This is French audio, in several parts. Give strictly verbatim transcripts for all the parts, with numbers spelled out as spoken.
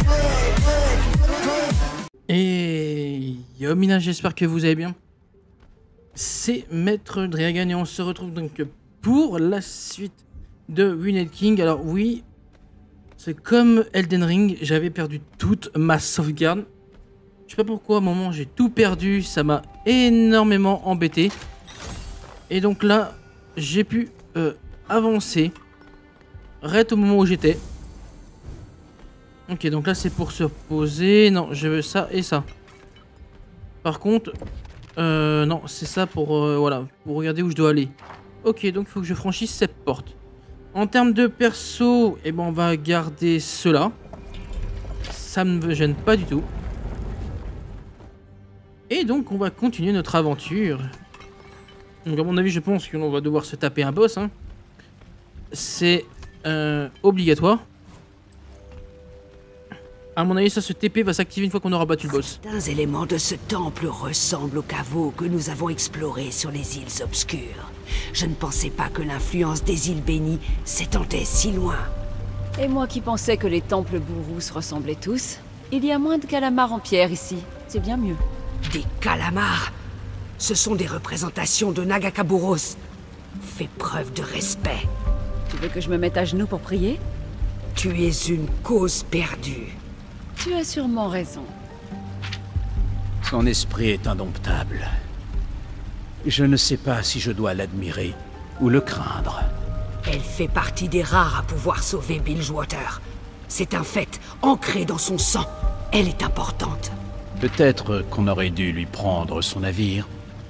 Et yo mina, j'espère que vous allez bien. C'est Maître Dragon et on se retrouve donc pour la suite de Ruined King. Alors oui, c'est comme Elden Ring, j'avais perdu toute ma sauvegarde. Je sais pas pourquoi, à un moment j'ai tout perdu, ça m'a énormément embêté. Et donc là, j'ai pu euh, avancer, reste au moment où j'étais. Ok, donc là c'est pour se reposer. Non, je veux ça et ça. Par contre, euh, non, c'est ça pour, euh, voilà, pour regarder où je dois aller. Ok, donc il faut que je franchisse cette porte. En termes de perso, eh ben, on va garder cela. Ça ne me gêne pas du tout. Et donc on va continuer notre aventure. Donc à mon avis, je pense qu'on va devoir se taper un boss. Hein. C'est euh, obligatoire. À mon avis, ça, ce T P va s'activer une fois qu'on aura battu le boss. Certains éléments de ce temple ressemblent aux caveaux que nous avons explorés sur les îles obscures. Je ne pensais pas que l'influence des îles bénies s'étendait si loin. Et moi qui pensais que les temples bourrous se ressemblaient tous, il y a moins de calamars en pierre ici. C'est bien mieux. Des calamars? Ce sont des représentations de Nagakaburos. Fais preuve de respect. Tu veux que je me mette à genoux pour prier? Tu es une cause perdue. Tu as sûrement raison. Son esprit est indomptable. Je ne sais pas si je dois l'admirer ou le craindre. Elle fait partie des rares à pouvoir sauver Bilgewater. C'est un fait, ancré dans son sang. Elle est importante. Peut-être qu'on aurait dû lui prendre son navire.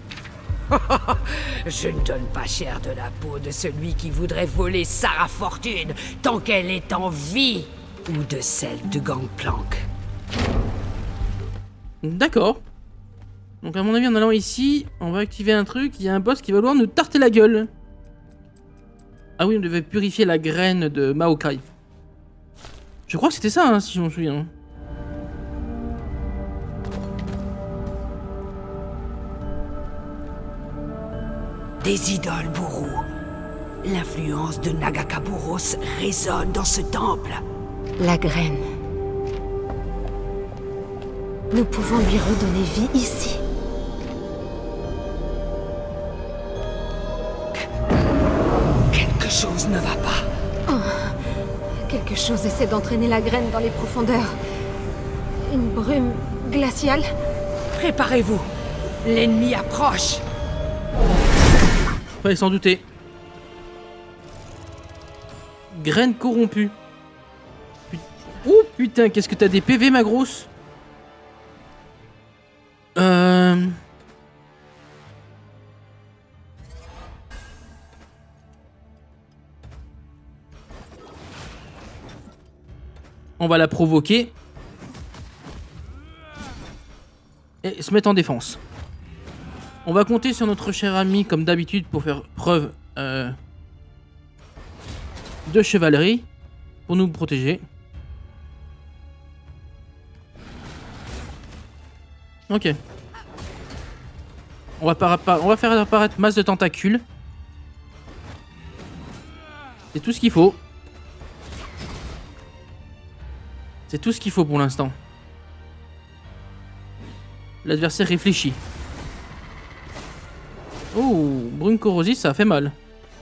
Je ne donne pas cher de la peau de celui qui voudrait voler Sarah Fortune tant qu'elle est en vie. Ou de celle de Gangplank. D'accord. Donc à mon avis, en allant ici, on va activer un truc. Il y a un boss qui va vouloir nous tarter la gueule. Ah oui, on devait purifier la graine de Maokai. Je crois que c'était ça, hein, si je m'en souviens. Des idoles bourrous. L'influence de Nagakaburos résonne dans ce temple. La graine. Nous pouvons lui redonner vie ici. Quelque chose ne va pas. Oh, quelque chose essaie d'entraîner la graine dans les profondeurs. Une brume glaciale. Préparez-vous. L'ennemi approche. Fallait s'en douter. Graine corrompue. Oh putain, qu'est-ce que t'as des P V, ma grosse? Euh... On va la provoquer. Et se mettre en défense. On va compter sur notre cher ami, comme d'habitude, pour faire preuve euh, de chevalerie. Pour nous protéger. Ok. On va, on va faire apparaître masse de tentacules. C'est tout ce qu'il faut. C'est tout ce qu'il faut pour l'instant. L'adversaire réfléchit. Oh, brume corrosive, ça a fait mal.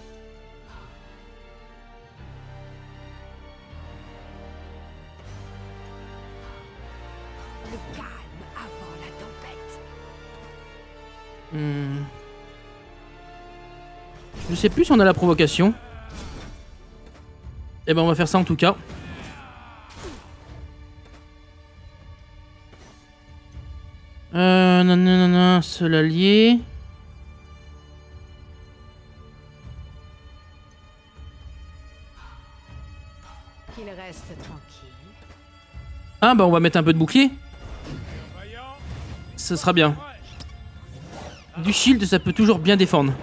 Hmm. Je sais plus si on a la provocation. Eh ben on va faire ça en tout cas. Euh, non, non, non, non, seul allié. Qu'il reste tranquille. Ah bah on va mettre un peu de bouclier. Ce sera bien. Du shield, ça peut toujours bien défendre.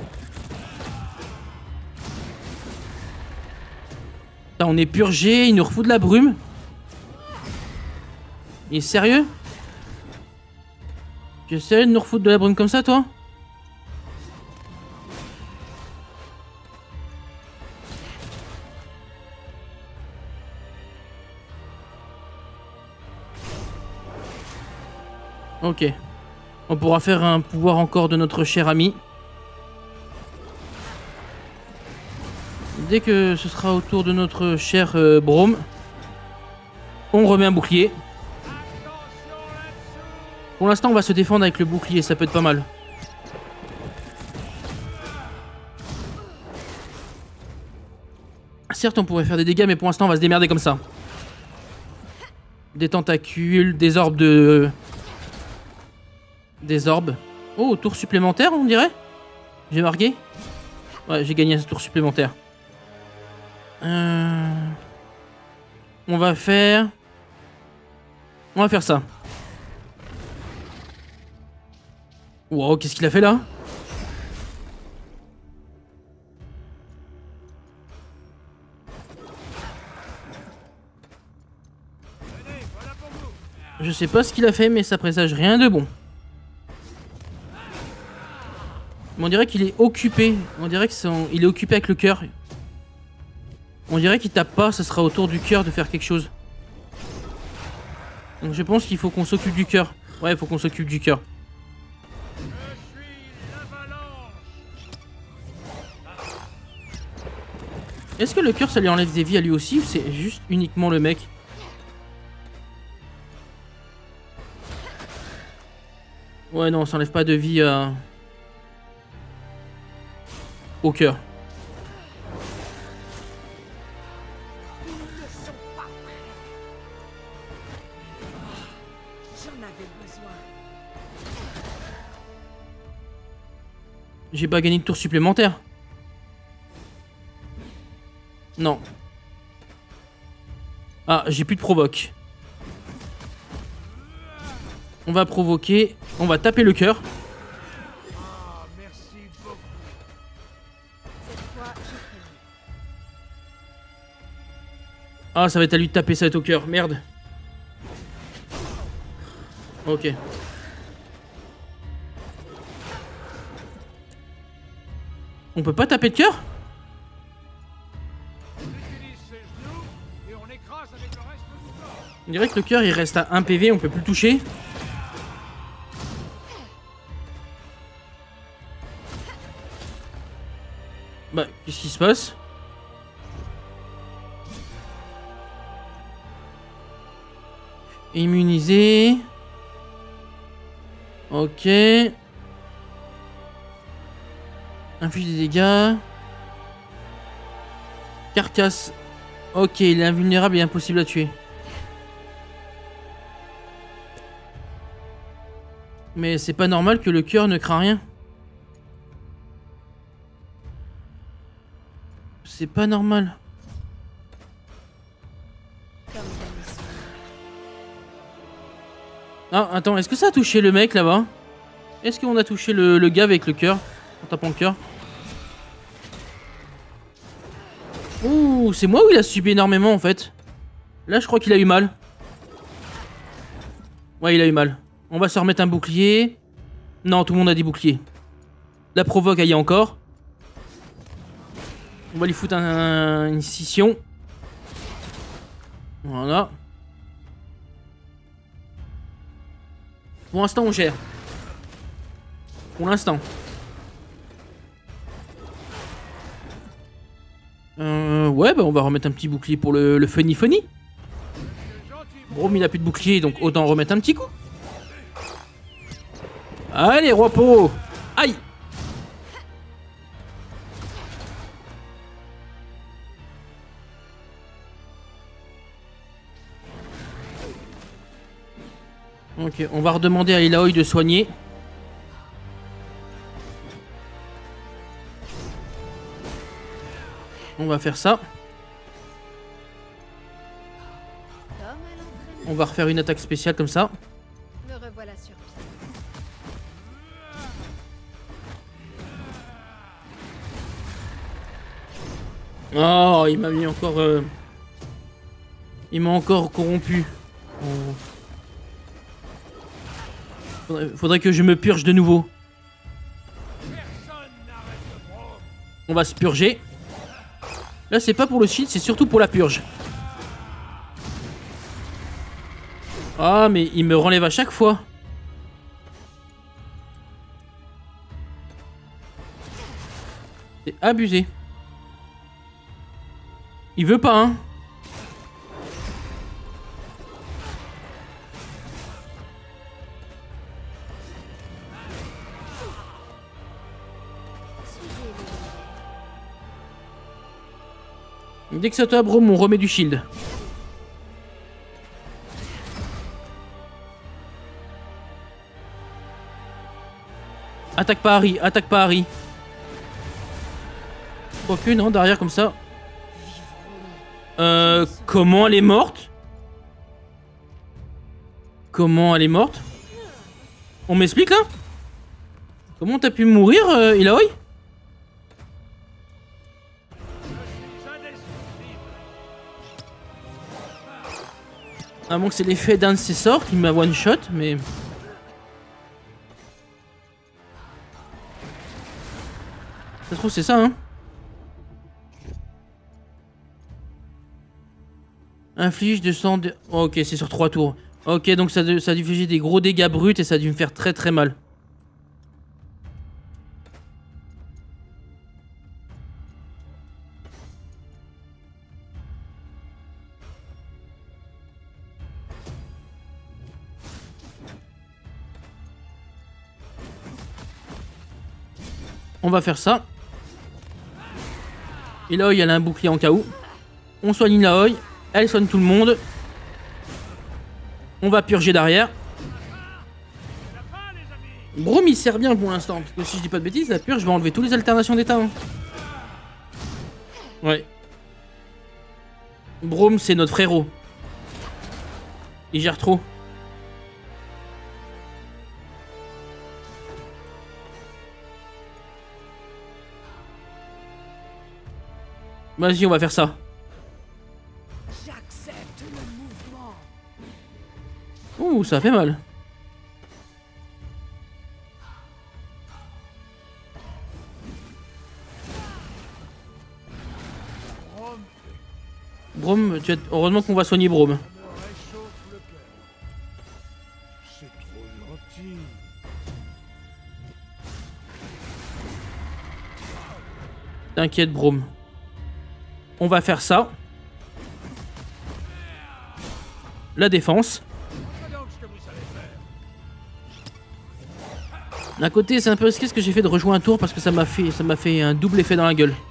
Là, on est purgé, il nous refout de la brume. Il est sérieux? Tu es sérieux de nous refoutre de la brume comme ça, toi? Ok. On pourra faire un pouvoir encore de notre cher ami. Dès que ce sera au tour de notre cher euh, Braum, on remet un bouclier. Pour l'instant, on va se défendre avec le bouclier, ça peut être pas mal. Certes, on pourrait faire des dégâts, mais pour l'instant, on va se démerder comme ça. Des tentacules, des orbes de... Des orbes. Oh, tour supplémentaire, on dirait. J'ai marqué. Ouais, j'ai gagné un tour supplémentaire. Euh... On va faire... On va faire ça. Wow, qu'est-ce qu'il a fait là? Je sais pas ce qu'il a fait, mais ça présage rien de bon. Mais on dirait qu'il est occupé. On dirait qu'il est occupé avec le cœur. On dirait qu'il tape pas, ça sera autour du cœur de faire quelque chose. Donc je pense qu'il faut qu'on s'occupe du cœur. Ouais, il faut qu'on s'occupe du cœur. Est-ce que le cœur ça lui enlève des vies à lui aussi ou c'est juste uniquement le mec? Ouais non, ça enlève pas de vie euh... au cœur. J'ai pas gagné de tour supplémentaire. Non. Ah, j'ai plus de provoque. On va provoquer. On va taper le cœur. Ah, ça va être à lui de taper, ça va être au cœur. Merde. Ok. On peut pas taper de cœur? On dirait que le cœur il reste à un P V, on peut plus le toucher. Bah, qu'est-ce qui se passe? Immunisé. Ok. Inflige des dégâts. Carcasse. Ok, il est invulnérable et impossible à tuer. Mais c'est pas normal que le cœur ne craint rien. C'est pas normal. Ah, attends, est-ce que ça a touché le mec là-bas? Est-ce qu'on a touché le, le gars avec le cœur? En tapant le cœur. Ouh, c'est moi où il a subi énormément en fait. Là, je crois qu'il a eu mal. Ouais, il a eu mal. On va se remettre un bouclier. Non, tout le monde a dit bouclier. La provoque, elle y est encore. On va lui foutre un, un, une scission. Voilà. Pour l'instant, on gère. Pour l'instant. Euh, ouais, bah on va remettre un petit bouclier pour le, le funny funny. Braum, il a plus de bouclier, donc autant remettre un petit coup. Allez, roi pot. Aïe. Ok, on va redemander à Elaoi de soigner. On va faire ça. On va refaire une attaque spéciale comme ça. Me revoilà sur pied. Oh, il m'a mis encore... Euh... Il m'a encore corrompu. Oh. Faudrait, faudrait que je me purge de nouveau. On va se purger. Là, c'est pas pour le shield, c'est surtout pour la purge. Ah, mais il me relève à chaque fois. C'est abusé. Il veut pas, hein. Dès que ça te Brome, on remet du shield. Attaque pas Harry, attaque pas Harry. Quoique, non, derrière comme ça. Euh, comment elle est morte? Comment elle est morte? On m'explique là? Comment t'as pu mourir, euh, Ilaoi? À moins que c'est l'effet d'un de ses sorts qui m'a one shot, mais. Ça se trouve, c'est ça, hein? Inflige de sang de... Oh, ok, c'est sur trois tours. Ok, donc ça, ça a dû infliger des gros dégâts bruts et ça a dû me faire très très mal. On va faire ça. Ilaoi, elle a un bouclier en cas où. On soigne Ilaoi. Elle soigne tout le monde. On va purger derrière. Brome, il sert bien pour l'instant. Parce que si je dis pas de bêtises, la purge va enlever toutes les alternations d'état. Hein. Ouais. Brome, c'est notre frérot. Il gère trop. Vas-y, on va faire ça. J'accepte le mouvement. Ouh, ça fait mal. Brome, tu as... heureusement qu'on va soigner Brome. C'est trop gentil. T'inquiète, Brome. On va faire ça. La défense. D'un côté, c'est un peu risqué ce que j'ai fait de rejoindre un tour parce que ça m'a fait, ça m'a fait un double effet dans la gueule.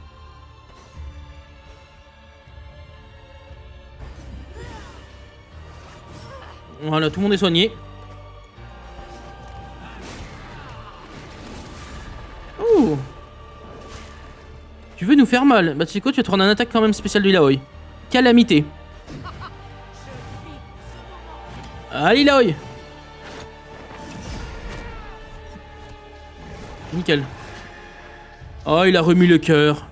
Voilà, tout le monde est soigné. Ouh. Tu veux nous faire mal? Bah tu sais quoi, tu vas te prendre un attaque quand même spéciale de Ilaoi. Calamité. Allez Ilaoi. Nickel. Oh, il a remis le cœur.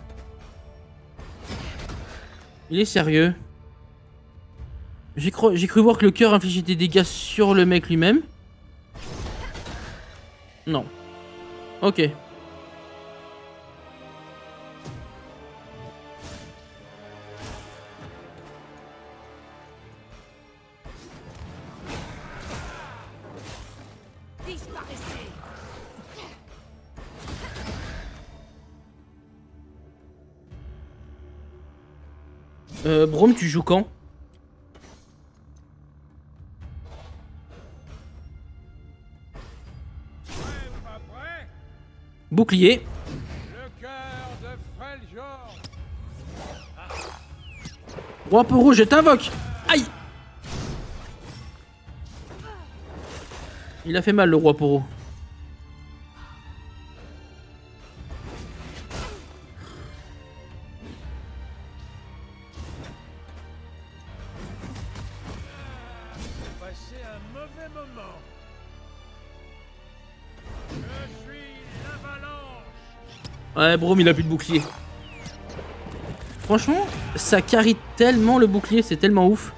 Il est sérieux. J'ai cru, j'ai cru voir que le cœur infligeait des dégâts sur le mec lui-même. Non. Ok. Euh, Brome, tu joues quand? Bouclier. Le cœur de Freljord. Roi Poro, je t'invoque. Aïe. Il a fait mal le roi Poro. Passé un mauvais moment. Je suis l'avalanche. Ouais, Brome, il a plus de bouclier. Franchement, ça carry tellement le bouclier, c'est tellement ouf.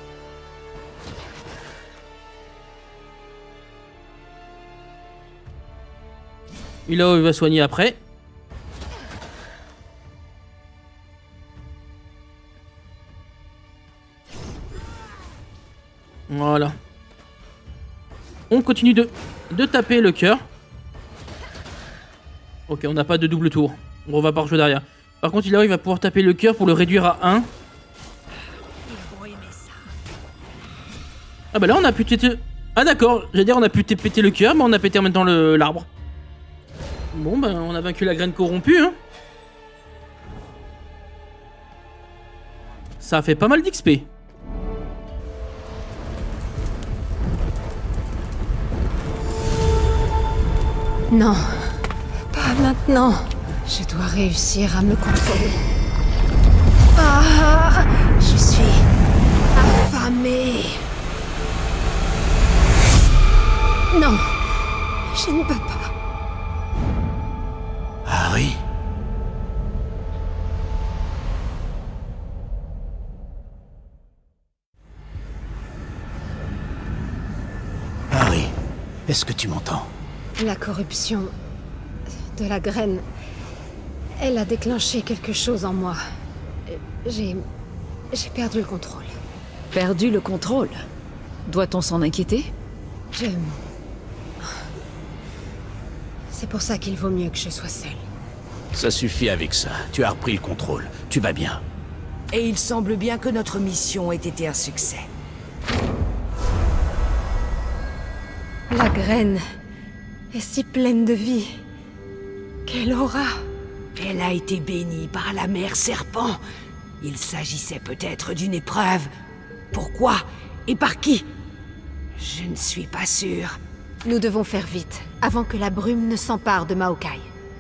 Il a, il va soigner après. Voilà. On continue de, de taper le cœur. Ok, on n'a pas de double tour. On va pas rejouer derrière. Par contre, il arrive à pouvoir taper le cœur pour le réduire à un. Ah bah là, on a pu péter... Ah d'accord, j'allais dire on a pu péter le cœur, mais on a pété en même temps l'arbre. Bon bah on a vaincu la graine corrompue, hein. Ça a fait pas mal d'X P. Non, pas maintenant. Je dois réussir à me contrôler. Ah, je suis affamée. Non, je ne peux pas. Harry? Harry, est-ce que tu m'entends? La corruption de la graine, elle a déclenché quelque chose en moi. J'ai... j'ai perdu le contrôle. Perdu le contrôle? Doit-on s'en inquiéter? Je... C'est pour ça qu'il vaut mieux que je sois seule. Ça suffit avec ça. Tu as repris le contrôle. Tu vas bien. Et il semble bien que notre mission ait été un succès. La graine est si pleine de vie. Quelle aura! Elle a été bénie par la mère serpent. Il s'agissait peut-être d'une épreuve. Pourquoi? Et par qui? Je ne suis pas sûre. Nous devons faire vite, avant que la brume ne s'empare de Maokai.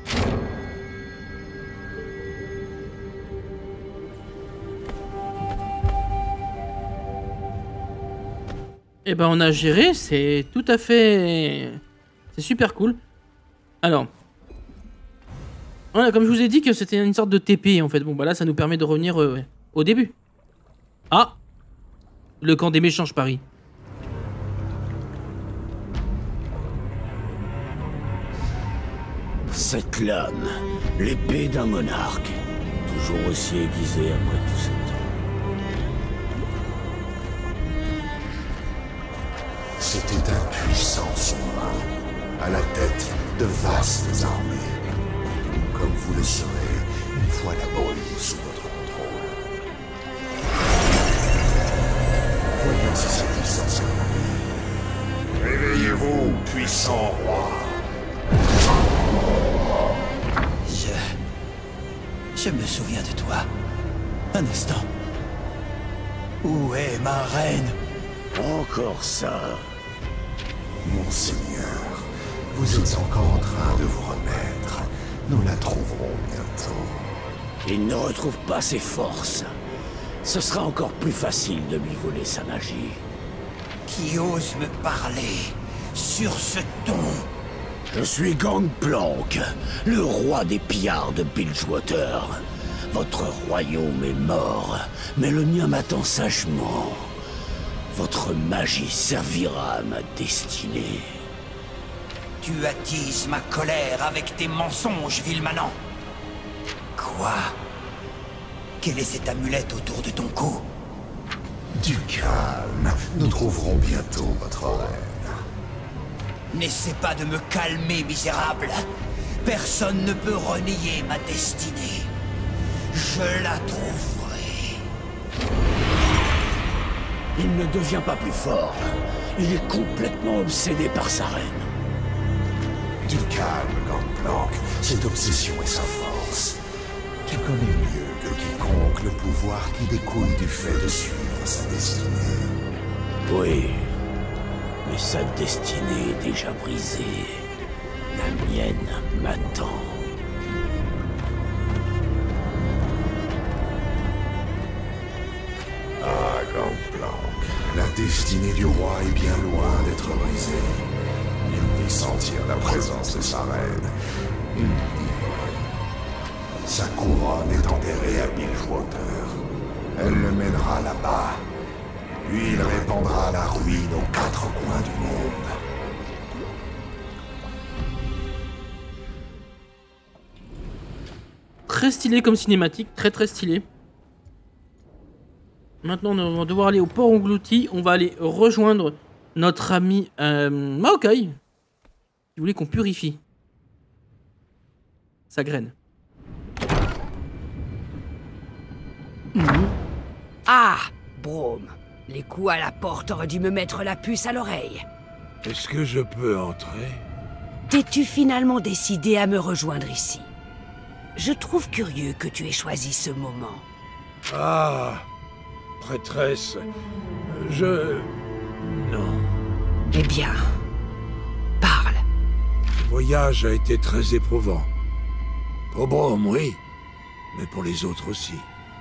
Eh ben on a géré, c'est tout à fait... C'est super cool. Alors... Voilà, comme je vous ai dit que c'était une sorte de T P en fait. Bon bah là ça nous permet de revenir euh, ouais, au début. Ah! Le camp des méchants, je parie. Cette lame, l'épée d'un monarque. Toujours aussi aiguisée après tout ce temps. C'était un puissant souverain, à la tête de vastes armées. Comme vous le saurez, une fois la brume sous votre contrôle. Voyons si cette puissance est réveillée. Réveillez-vous, puissant roi. Je... Je me souviens de toi. Un instant. Où est ma reine? Encore ça. Monseigneur, vous êtes encore en train de vous remettre. Nous la trouverons bientôt. Il ne retrouve pas ses forces. Ce sera encore plus facile de lui voler sa magie. Qui ose me parler sur ce ton? Je suis Gangplank, le roi des pillards de Bilgewater. Votre royaume est mort, mais le mien m'attend sagement. Votre magie servira à ma destinée. Tu attises ma colère avec tes mensonges, Vilmanant. Quoi? Quelle est cette amulette autour de ton cou? Du calme, nous trouverons bientôt votre reine. N'essaie pas de me calmer, misérable. Personne ne peut renier ma destinée. Je la trouverai. Il ne devient pas plus fort. Il est complètement obsédé par sa reine. Du calme, Gangplank. Cette obsession est sa force. Tu connais mieux que quiconque le pouvoir qui découle du fait de suivre sa destinée. Oui, mais sa destinée est déjà brisée. La mienne m'attend. Ah, Gangplank, la destinée du roi est bien loin d'être brisée. Il dit sentir la présence de sa reine. Il dit vrai. Sa couronne est enterrée à Bilgewater. Elle le mènera là-bas. Puis il répandra la ruine aux quatre coins du monde. Très stylé comme cinématique, très très stylé. Maintenant, on va devoir aller au port englouti. On va aller rejoindre notre ami euh, Maokai. Si vous voulez qu'on purifie sa graine. Ah, Braum. Les coups à la porte auraient dû me mettre la puce à l'oreille. Est-ce que je peux entrer? T'es-tu finalement décidé à me rejoindre ici? Je trouve curieux que tu aies choisi ce moment. Ah, prêtresse, je... non. Eh bien, parle. Ce voyage a été très éprouvant. Pour Braum, oui, mais pour les autres aussi.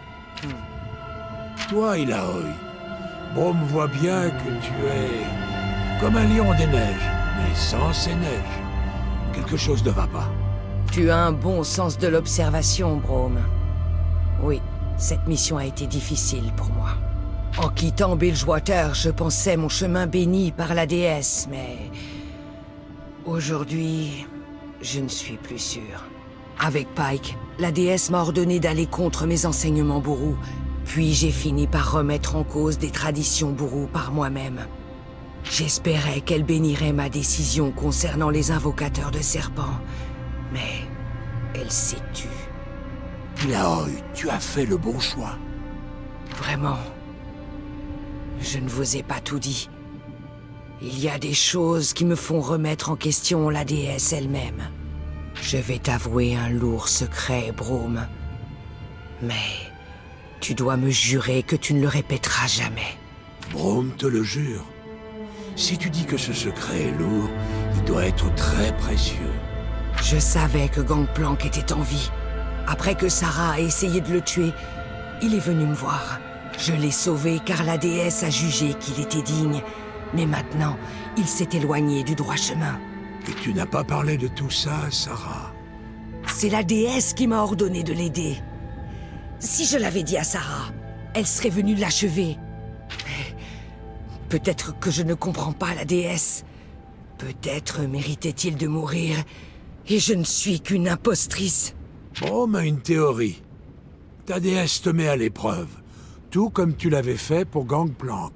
Toi, Ilaoi, Braum voit bien que tu es comme un lion des neiges, mais sans ces neiges. Quelque chose ne va pas. Tu as un bon sens de l'observation, Braum. Oui, cette mission a été difficile pour moi. En quittant Bilgewater, je pensais mon chemin béni par la déesse, mais... aujourd'hui, je ne suis plus sûr. Avec Pike, la déesse m'a ordonné d'aller contre mes enseignements bourrous, puis j'ai fini par remettre en cause des traditions bourrous par moi-même. J'espérais qu'elle bénirait ma décision concernant les invocateurs de serpents, mais elle s'est tue. Ilaoi, tu as fait le bon choix. Vraiment, je ne vous ai pas tout dit. Il y a des choses qui me font remettre en question la déesse elle-même. Je vais t'avouer un lourd secret, Braum. Mais tu dois me jurer que tu ne le répéteras jamais. Braum te le jure. Si tu dis que ce secret est lourd, il doit être très précieux. Je savais que Gangplank était en vie. Après que Sarah a essayé de le tuer, il est venu me voir. Je l'ai sauvé car la déesse a jugé qu'il était digne. Mais maintenant, il s'est éloigné du droit chemin. Et tu n'as pas parlé de tout ça à Sarah. C'est la déesse qui m'a ordonné de l'aider. Si je l'avais dit à Sarah, elle serait venue l'achever. Peut-être que je ne comprends pas la déesse. Peut-être méritait-il de mourir, et je ne suis qu'une impostrice. Braum a une théorie. Ta déesse te met à l'épreuve, tout comme tu l'avais fait pour Gangplank.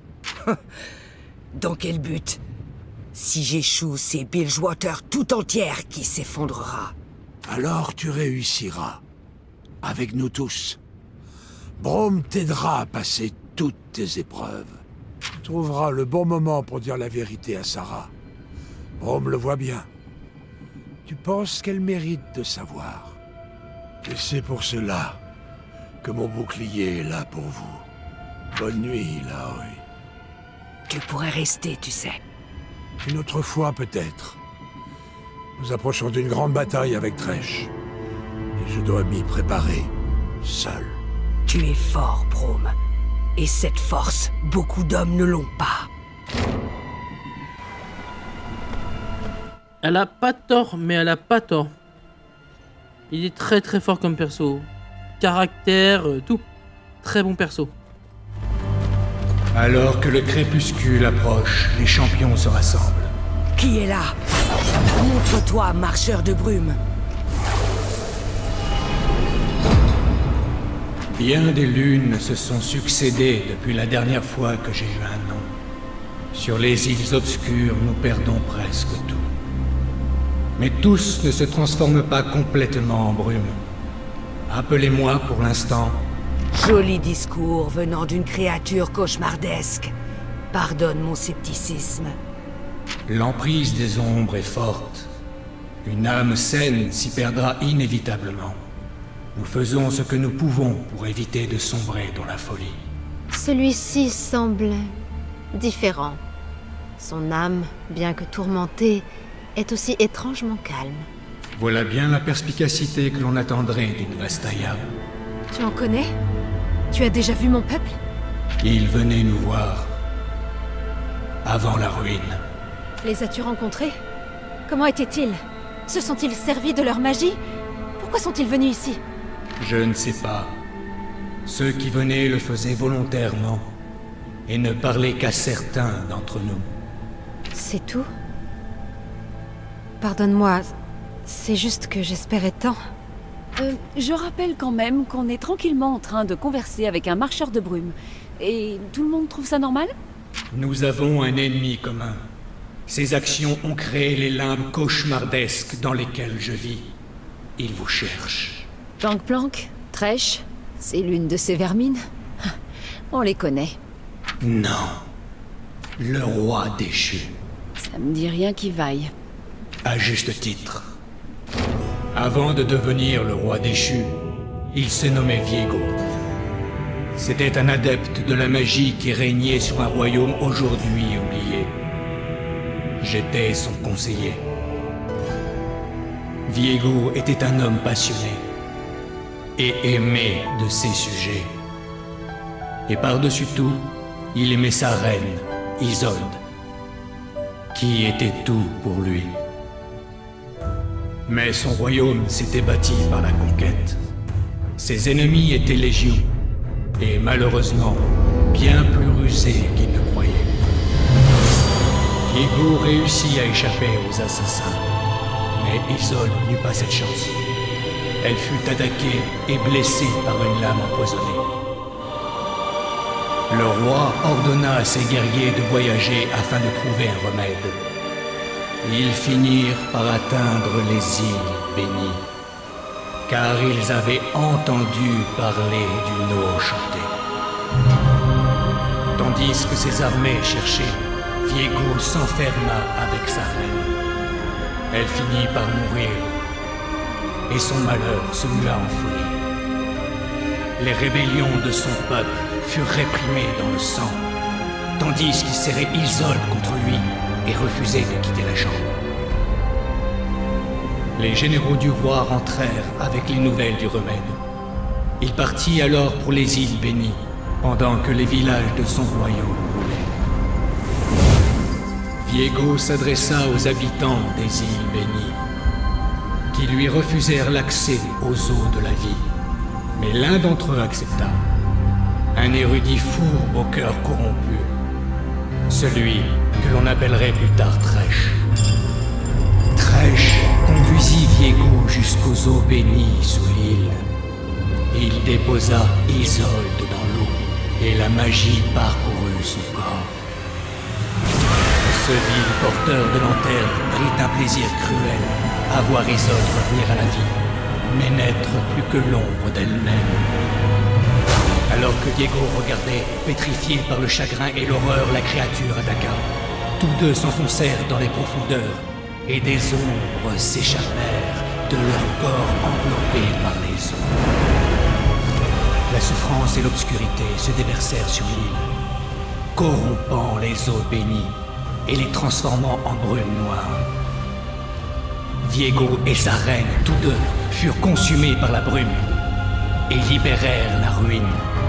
Dans quel but? Si j'échoue, c'est Bilgewater tout entière qui s'effondrera. Alors tu réussiras. Avec nous tous. Braum t'aidera à passer toutes tes épreuves. Tu trouveras le bon moment pour dire la vérité à Sarah. Braum le voit bien. Tu penses qu'elle mérite de savoir. Et c'est pour cela que mon bouclier est là pour vous. Bonne nuit, Ilaoi. Tu pourrais rester, tu sais. Une autre fois, peut-être. Nous approchons d'une grande bataille avec Thresh. Et je dois m'y préparer, seul. Tu es fort, Braum. Et cette force, beaucoup d'hommes ne l'ont pas. Elle a pas tort, mais elle a pas tort. Il est très très fort comme perso. Caractère, euh, tout. Très bon perso. Alors que le crépuscule approche, les champions se rassemblent. Qui est là? Montre-toi, marcheur de brume. Bien des lunes se sont succédées depuis la dernière fois que j'ai eu un nom. Sur les îles obscures, nous perdons presque tout. Mais tous ne se transforment pas complètement en brume. Appelez-moi pour l'instant. Joli discours venant d'une créature cauchemardesque. Pardonne mon scepticisme. L'emprise des ombres est forte. Une âme saine s'y perdra inévitablement. Nous faisons ce que nous pouvons pour éviter de sombrer dans la folie. Celui-ci semble différent. Son âme, bien que tourmentée, est aussi étrangement calme. Voilà bien la perspicacité que l'on attendrait d'une Vastaya. Tu en connais? Tu as déjà vu mon peuple? Il venait nous voir. Avant la ruine. Les as-tu rencontrés? Comment étaient-ils? Se sont-ils servis de leur magie? Pourquoi sont-ils venus ici? Je ne sais pas. Ceux qui venaient le faisaient volontairement. Et ne parlaient qu'à certains d'entre nous. C'est tout? Pardonne-moi, c'est juste que j'espérais tant. Euh, je rappelle quand même qu'on est tranquillement en train de converser avec un marcheur de brume. Et tout le monde trouve ça normal? Nous avons un ennemi commun. Ses actions ont créé les limbes cauchemardesques dans lesquelles je vis. Il vous cherche. Gangplank, Thresh, C'est l'une de ces vermines? On les connaît. Non. Le roi déchu. Ça me dit rien qui vaille. À juste titre. Avant de devenir le roi déchu, il se nommait Viego. C'était un adepte de la magie qui régnait sur un royaume aujourd'hui oublié. J'étais son conseiller. Viego était un homme passionné et aimé de ses sujets. Et par-dessus tout, il aimait sa reine, Isolde, qui était tout pour lui. Mais son royaume s'était bâti par la conquête. Ses ennemis étaient légion, et malheureusement, bien plus rusés qu'il ne croyait. Viego réussit à échapper aux assassins, mais Isolde n'eut pas cette chance. Elle fut attaquée et blessée par une lame empoisonnée. Le roi ordonna à ses guerriers de voyager afin de trouver un remède. Ils finirent par atteindre les îles bénies, car ils avaient entendu parler d'une eau chantée. Tandis que ses armées cherchaient, Viego s'enferma avec sa reine. Elle finit par mourir, et son malheur se mua en folie. Les rébellions de son peuple furent réprimées dans le sang, tandis qu'il serrait Isolde contre lui et refusait de quitter la chambre. Les généraux du roi rentrèrent avec les nouvelles du remède. Il partit alors pour les îles bénies, pendant que les villages de son royaume brûlaient. Viego s'adressa aux habitants des îles bénies, qui lui refusèrent l'accès aux eaux de la vie. Mais l'un d'entre eux accepta. Un érudit fourbe au cœur corrompu. Celui que l'on appellerait plus tard Tresh. Tresh conduisit Viego jusqu'aux eaux bénies sous l'île. Il déposa Isolde dans l'eau, et la magie parcourut son corps. Ce vil porteur de lanterne prit un plaisir cruel à voir Isolde revenir à la vie, mais n'être plus que l'ombre d'elle-même. Alors que Viego regardait, pétrifié par le chagrin et l'horreur, la créature attaqua. Tous deux s'enfoncèrent dans les profondeurs, et des ombres s'échappèrent de leur corps enveloppés par les eaux. La souffrance et l'obscurité se déversèrent sur l'île, corrompant les eaux bénies et les transformant en brume noire. Viego et sa reine, tous deux, furent consumés par la brume et libérèrent la ruine.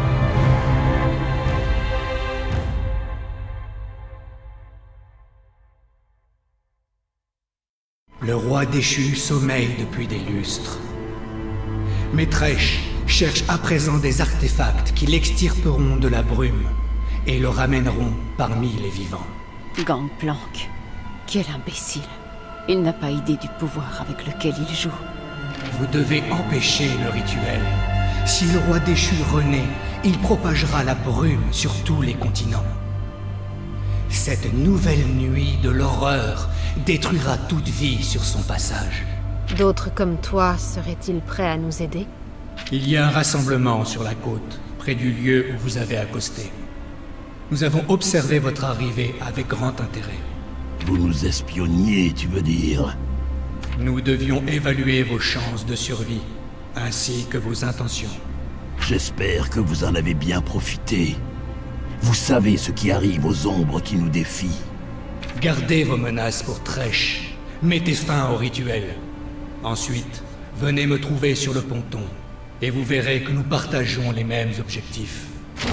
Le roi déchu sommeille depuis des lustres. Mais Tresh cherche à présent des artefacts qui l'extirperont de la brume et le ramèneront parmi les vivants. Gangplank, quel imbécile. Il n'a pas idée du pouvoir avec lequel il joue. Vous devez empêcher le rituel. Si le roi déchu renaît, il propagera la brume sur tous les continents. Cette nouvelle nuit de l'horreur détruira toute vie sur son passage. D'autres comme toi seraient-ils prêts à nous aider? Il y a un rassemblement sur la côte, près du lieu où vous avez accosté. Nous avons observé votre arrivée avec grand intérêt. Vous nous espionniez, tu veux dire? Nous devions évaluer vos chances de survie, ainsi que vos intentions. J'espère que vous en avez bien profité. Vous savez ce qui arrive aux ombres qui nous défient. Gardez vos menaces pour Tresh. Mettez fin au rituel. Ensuite, venez me trouver sur le ponton, et vous verrez que nous partageons les mêmes objectifs.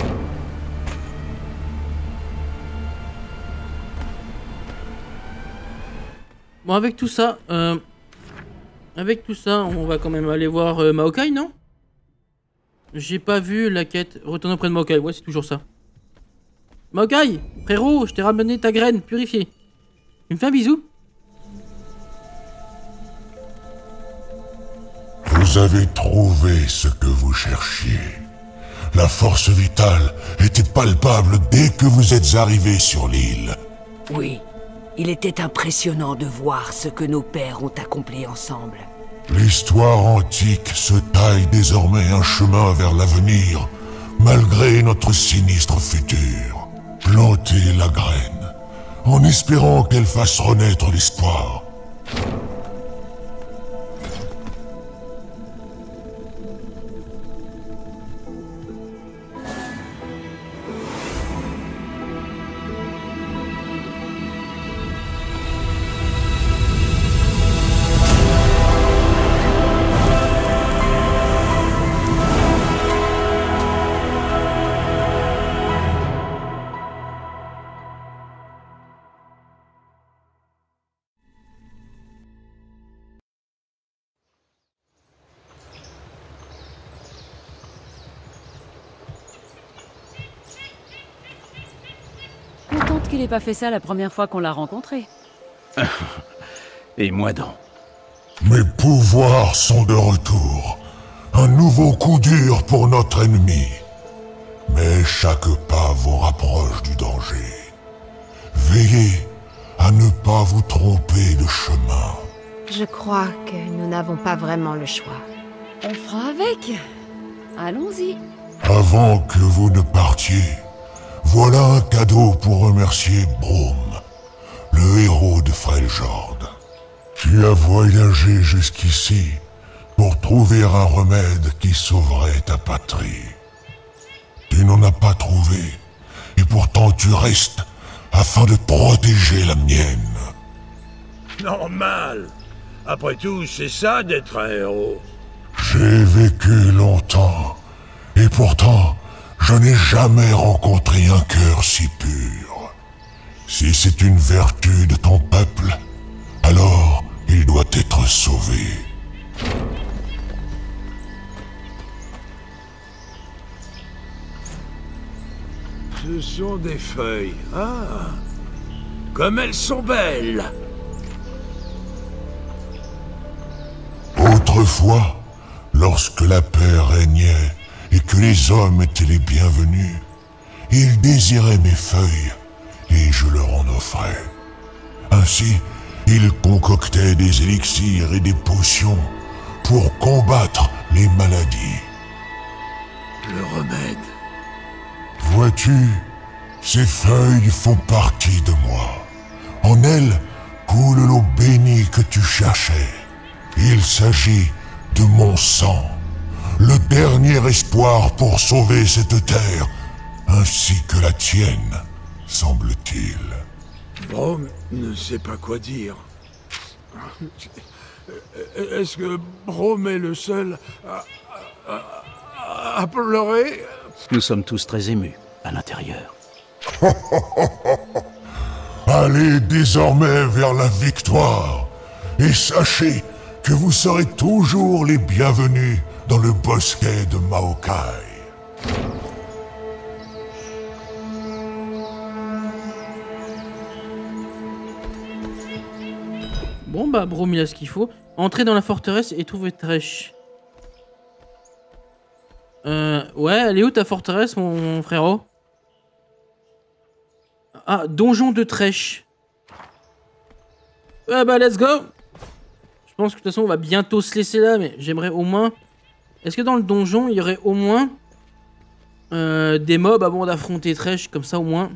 Bon, avec tout ça, euh, avec tout ça, on va quand même aller voir euh, Maokai, non? J'ai pas vu la quête. Retourne auprès de Maokai, ouais, c'est toujours ça. Maokai, frérot, je t'ai ramené ta graine purifiée. Tu me fais un bisou? Vous avez trouvé ce que vous cherchiez. La force vitale était palpable dès que vous êtes arrivé sur l'île. Oui, il était impressionnant de voir ce que nos pères ont accompli ensemble. L'histoire antique se taille désormais un chemin vers l'avenir, malgré notre sinistre futur. Plantez la graine, en espérant qu'elle fasse renaître l'espoir. Contente qu'il ait pas fait ça la première fois qu'on l'a rencontré. Et moi donc. Mes pouvoirs sont de retour. Un nouveau coup dur pour notre ennemi. Mais chaque pas vous rapproche du danger. Veillez à ne pas vous tromper de chemin. Je crois que nous n'avons pas vraiment le choix. On fera avec. Allons-y. Avant que vous ne partiez, voilà un cadeau pour remercier Braum, le héros de Freljord. Tu as voyagé jusqu'ici pour trouver un remède qui sauverait ta patrie. Tu n'en as pas trouvé, et pourtant tu restes afin de protéger la mienne. Normal. Après tout, c'est ça d'être un héros. J'ai vécu longtemps, et pourtant, je n'ai jamais rencontré un cœur si pur. Si c'est une vertu de ton peuple, alors il doit être sauvé. Ce sont des feuilles. Ah, comme elles sont belles. Autrefois, lorsque la paix régnait et que les hommes étaient les bienvenus, ils désiraient mes feuilles et je leur en offrais. Ainsi, ils concoctaient des élixirs et des potions pour combattre les maladies. Le remède. Vois-tu, ces feuilles font partie de moi. En elles coule l'eau bénie que tu cherchais. Il s'agit de mon sang, le dernier espoir pour sauver cette terre, ainsi que la tienne, semble-t-il. Braum ne sait pas quoi dire. Est-ce que Braum est le seul à, à, à pleurer? Nous sommes tous très émus à l'intérieur. Allez désormais vers la victoire, et sachez que vous serez toujours les bienvenus dans le bosquet de Maokai. Bon bah Braum il a ce qu'il faut. Entrez dans la forteresse et trouvez Thresh. Euh, ouais, elle est où ta forteresse, mon frérot? Ah, donjon de Thresh. Ah bah let's go. Je pense que de toute façon on va bientôt se laisser là, mais j'aimerais au moins... Est-ce que dans le donjon il y aurait au moins euh, des mobs avant d'affronter Thresh? Comme ça au moins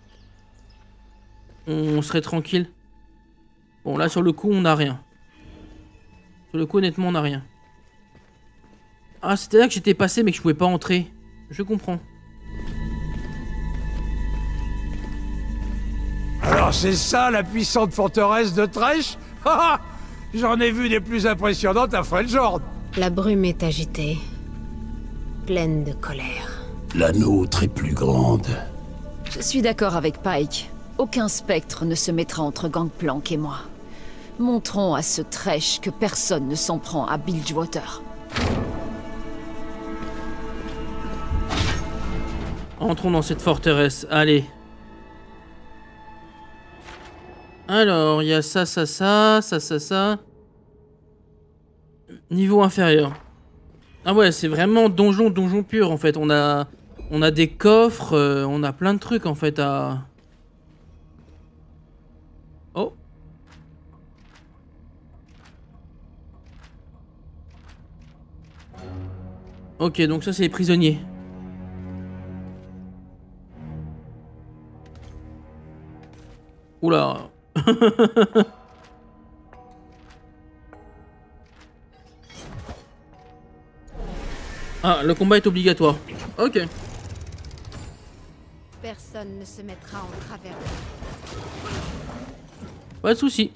on serait tranquille. Bon là sur le coup on n'a rien. Sur le coup honnêtement on n'a rien. Ah c'était là que j'étais passé mais que je pouvais pas entrer. Je comprends. Alors c'est ça la puissante forteresse de Thresh? J'en ai vu des plus impressionnantes à Freljord. La brume est agitée, pleine de colère. La nôtre est plus grande. Je suis d'accord avec Pike. Aucun spectre ne se mettra entre Gangplank et moi. Montrons à ce Thresh que personne ne s'en prend à Bilgewater. Entrons dans cette forteresse, allez. Alors, il y a ça, ça, ça, ça, ça, ça. Niveau inférieur. Ah ouais, c'est vraiment donjon, donjon pur en fait. On a, on a des coffres, euh, on a plein de trucs en fait à... Oh. Ok, donc ça c'est les prisonniers. Oula. Ah, le combat est obligatoire. Ok. Personne ne se mettra en travers. Pas de soucis.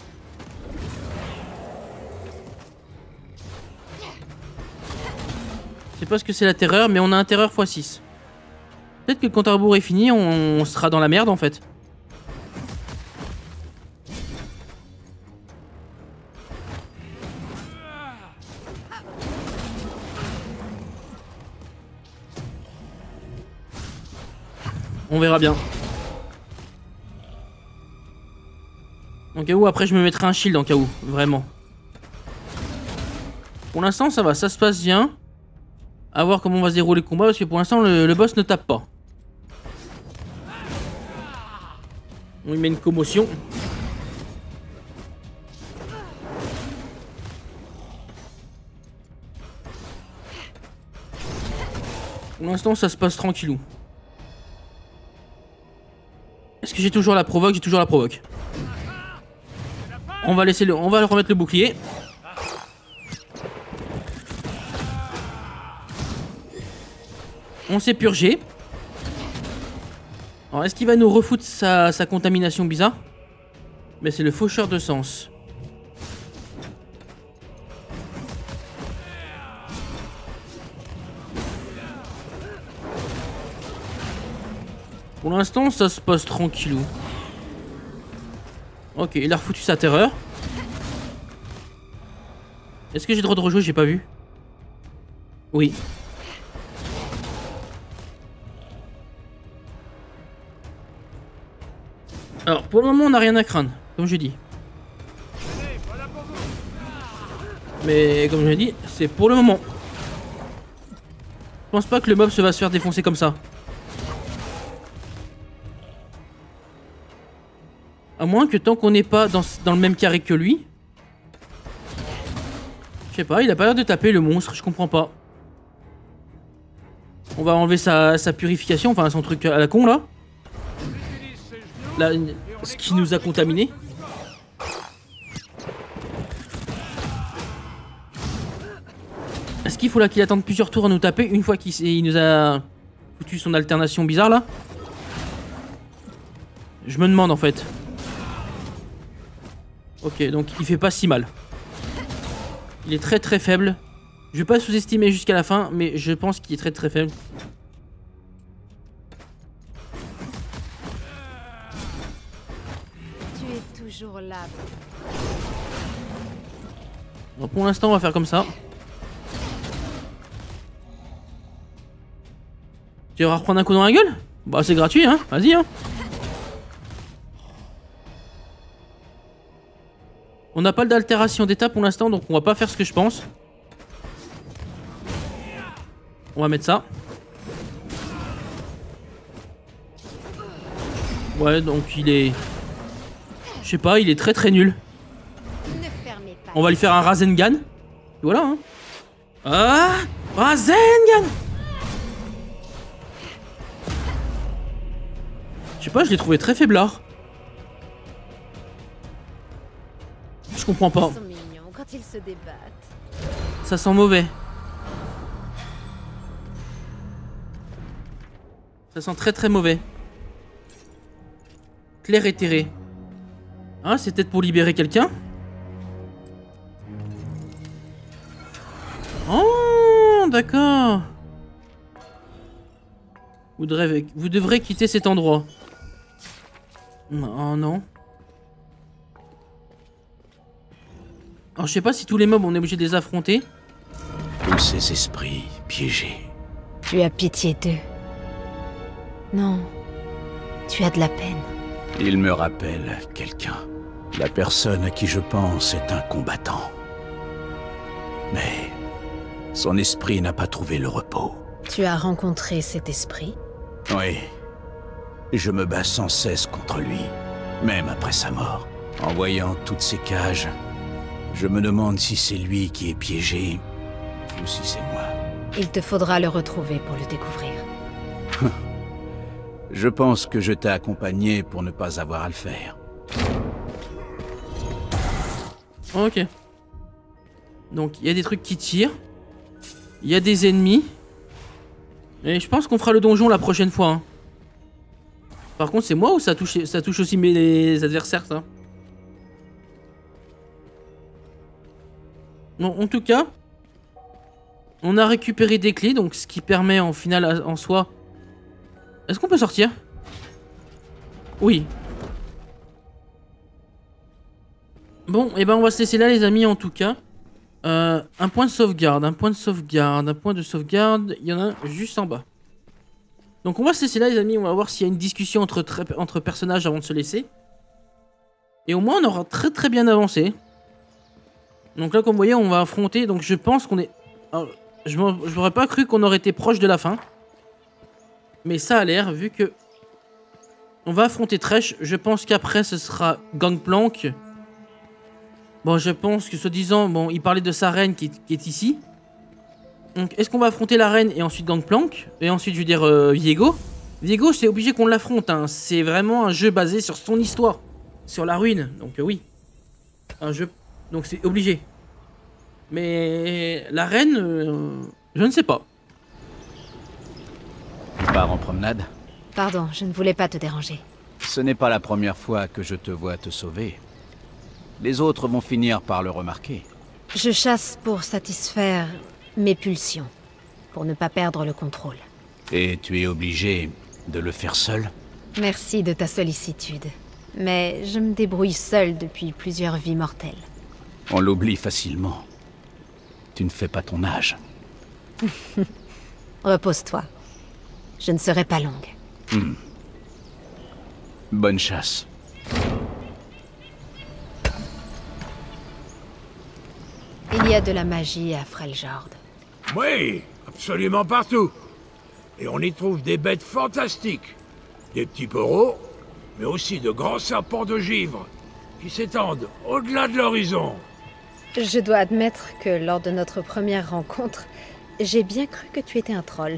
Je sais pas ce que c'est la terreur, mais on a un terreur fois six. Peut-être que quand Arbour est fini, on, on sera dans la merde en fait. On verra bien. En cas où, après je me mettrai un shield en cas où, vraiment. Pour l'instant ça va, ça se passe bien. À voir comment on va se dérouler le combat parce que pour l'instant le, le boss ne tape pas. On lui met une commotion. Pour l'instant ça se passe tranquillou. Est-ce que j'ai toujours la provoque? J'ai toujours la provoque. On va laisser le, on va remettre le bouclier. On s'est purgé. Alors est-ce qu'il va nous refoutre sa, sa contamination bizarre? Mais c'est le faucheur de sens. Pour l'instant, ça se passe tranquillou. Ok, il a refoutu sa terreur. Est-ce que j'ai le droit de rejouer? J'ai pas vu. Oui. Alors, pour le moment, on n'a rien à craindre, comme je dis. Mais comme je dis, c'est pour le moment. Je pense pas que le mob se va se faire défoncer comme ça. À moins que tant qu'on n'est pas dans, dans le même carré que lui. Je sais pas, il a pas l'air de taper le monstre, je comprends pas. On va enlever sa, sa purification, enfin son truc à la con là. Là, ce qui nous a contaminé. Est-ce qu'il faut là qu'il attende plusieurs tours à nous taper une fois qu'il il nous a foutu son alternation bizarre là? Je me demande en fait. Ok, donc il fait pas si mal. Il est très très faible. Je vais pas sous-estimer jusqu'à la fin, mais je pense qu'il est très très faible. Tu es toujours là. Donc pour l'instant, on va faire comme ça. Tu vas reprendre un coup dans la gueule? Bah c'est gratuit hein, vas-y hein. On n'a pas d'altération d'état pour l'instant, donc on va pas faire ce que je pense. On va mettre ça. Ouais, donc il est... Je sais pas, il est très très nul. On va lui faire un Rasengan. Voilà hein. Ah, Rasengan. Je sais pas, je l'ai trouvé très faiblard. Je comprends pas. Ils sont mignons quand ils se débattent. Ça sent mauvais. Ça sent très très mauvais. Clair éthéré. Ah, c'est peut-être pour libérer quelqu'un? Oh, d'accord. Vous devrez, vous devrez quitter cet endroit. Oh non. Alors je sais pas si tous les mobs on est obligé de les affronter. Tous ces esprits piégés. Tu as pitié d'eux. Non. Tu as de la peine. Il me rappelle quelqu'un. La personne à qui je pense est un combattant. Mais son esprit n'a pas trouvé le repos. Tu as rencontré cet esprit? Oui. Je me bats sans cesse contre lui, même après sa mort. En voyant toutes ces cages, je me demande si c'est lui qui est piégé ou si c'est moi. Il te faudra le retrouver pour le découvrir. Je pense que je t'ai accompagné pour ne pas avoir à le faire. Ok. Donc, il y a des trucs qui tirent. Il y a des ennemis. Et je pense qu'on fera le donjon la prochaine fois. Hein. Par contre, c'est moi ou ça touche, ça touche aussi mes adversaires, ça? Bon, en tout cas, on a récupéré des clés, donc ce qui permet en final en soi... Est-ce qu'on peut sortir? Oui. Bon, et eh ben on va se laisser là les amis en tout cas. Euh, un point de sauvegarde, un point de sauvegarde, un point de sauvegarde, il y en a un juste en bas. Donc on va se laisser là les amis, on va voir s'il y a une discussion entre, entre personnages avant de se laisser. Et au moins on aura très très bien avancé. Donc là comme vous voyez on va affronter, donc je pense qu'on est... Alors, je n'aurais pas cru qu'on aurait été proche de la fin. Mais ça a l'air vu que... On va affronter Thresh, je pense qu'après ce sera Gangplank. Bon je pense que soi-disant, bon il parlait de sa reine qui, qui est ici. Donc est-ce qu'on va affronter la reine et ensuite Gangplank? Et ensuite je veux dire euh, Viego. Viego c'est obligé qu'on l'affronte, hein. C'est vraiment un jeu basé sur son histoire. Sur la ruine, donc euh, oui. Un jeu, donc c'est obligé. Mais la reine, euh, je ne sais pas. Tu pars en promenade? Pardon, je ne voulais pas te déranger. Ce n'est pas la première fois que je te vois te sauver. Les autres vont finir par le remarquer. Je chasse pour satisfaire mes pulsions, pour ne pas perdre le contrôle. Et tu es obligé de le faire seul? Merci de ta sollicitude. Mais je me débrouille seule depuis plusieurs vies mortelles. On l'oublie facilement. Tu ne fais pas ton âge. Repose-toi. Je ne serai pas longue. Hmm. Bonne chasse. Il y a de la magie à Freljord. Oui, absolument partout. Et on y trouve des bêtes fantastiques. Des petits peuraux, mais aussi de grands serpents de givre, qui s'étendent au-delà de l'horizon. Je dois admettre que lors de notre première rencontre, j'ai bien cru que tu étais un troll.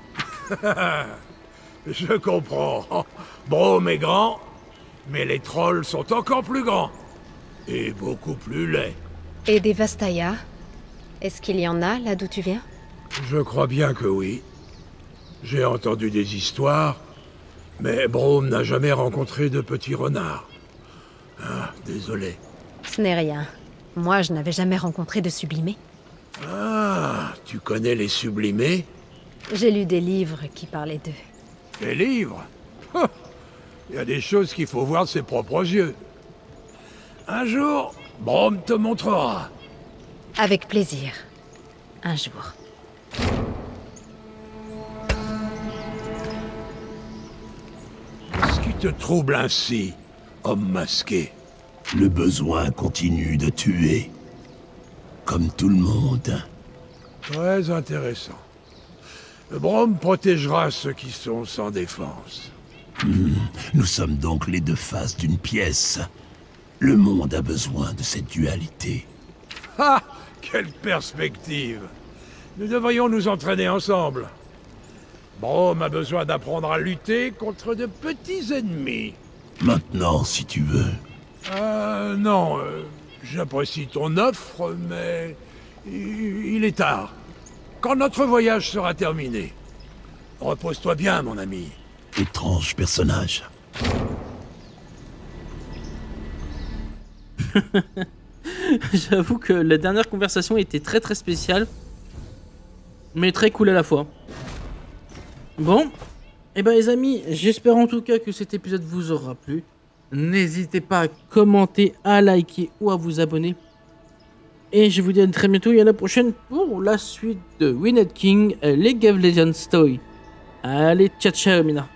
Je comprends. Brome est grand, mais les trolls sont encore plus grands. Et beaucoup plus laids. Et des Vastaya? Est-ce qu'il y en a là d'où tu viens? Je crois bien que oui. J'ai entendu des histoires, mais Brome n'a jamais rencontré de petits renards. Ah, désolé. Ce n'est rien. Moi, je n'avais jamais rencontré de sublimés. Ah, tu connais les sublimés? J'ai lu des livres qui parlaient d'eux. Des livres? Il y a des choses qu'il faut voir de ses propres yeux. Un jour, Brome te montrera. Avec plaisir. Un jour. Qu'est-ce qui te trouble ainsi, homme masqué? Le besoin continue de tuer. Comme tout le monde. Très intéressant. Brome protégera ceux qui sont sans défense. Hmm, nous sommes donc les deux faces d'une pièce. Le monde a besoin de cette dualité. Ah! Quelle perspective! Nous devrions nous entraîner ensemble. Brome a besoin d'apprendre à lutter contre de petits ennemis. Maintenant, si tu veux. Euh, non, euh, j'apprécie ton offre, mais il est tard. Quand notre voyage sera terminé. Repose-toi bien, mon ami. Étrange personnage. J'avoue que la dernière conversation était très très spéciale. Mais très cool à la fois. Bon. Et ben les amis, j'espère en tout cas que cet épisode vous aura plu. N'hésitez pas à commenter, à liker ou à vous abonner. Et je vous dis à très bientôt et à la prochaine pour la suite de Wyned King League of Legends Story. Allez, ciao ciao Mina.